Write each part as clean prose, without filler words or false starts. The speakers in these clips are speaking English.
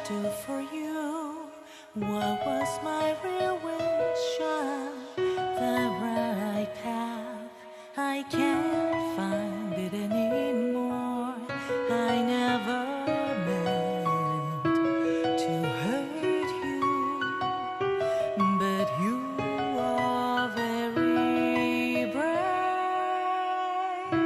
do for you? What was my real wish? The right path, I can't find it anymore. I never meant to hurt you, but you are very brave.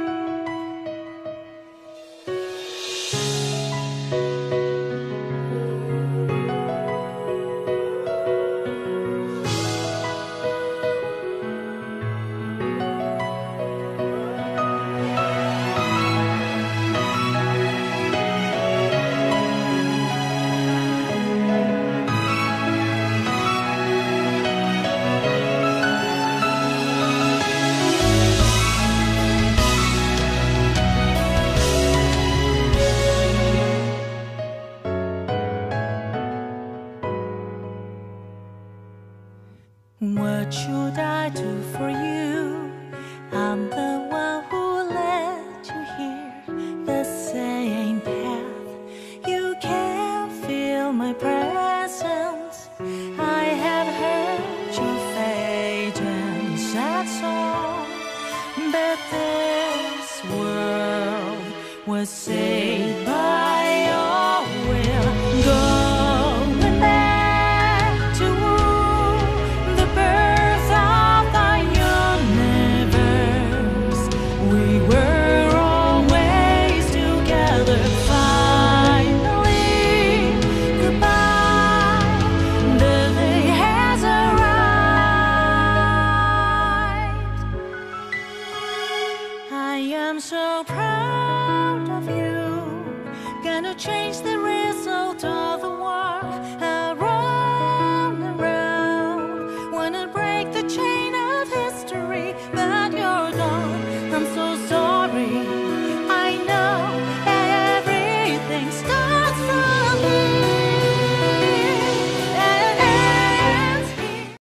What should I do for you? I'm the one who let you hear the same path. You can feel my presence. I have heard your fate and sad song, but this world was saved by your will. Going back to the birth of the universe, we were always together. Finally, goodbye, the day has arrived. I am so proud of you, gonna change the